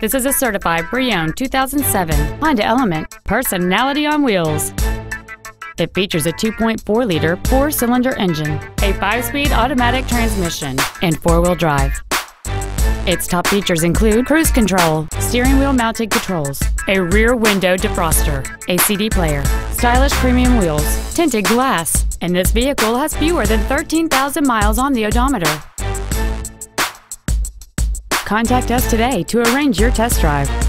This is a certified pre-owned 2007 Honda Element, personality on wheels. It features a 2.4-liter four-cylinder engine, a 5-speed automatic transmission, and four-wheel drive. Its top features include cruise control, steering wheel mounted controls, a rear window defroster, a CD player, stylish premium wheels, tinted glass, and this vehicle has fewer than 13,000 miles on the odometer. Contact us today to arrange your test drive.